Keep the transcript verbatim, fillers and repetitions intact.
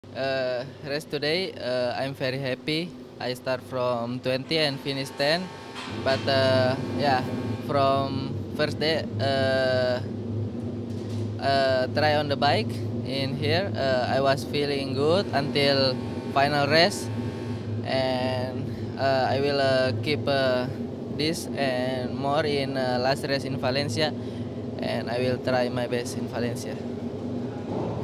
Uh, race today, uh, I'm very happy. I start from twenty and finish ten, but uh, yeah, from first day, uh, uh, try on the bike in here. Uh, I was feeling good until final race, and uh, I will uh, keep uh, this and more in uh, last race in Valencia, and I will try my best in Valencia.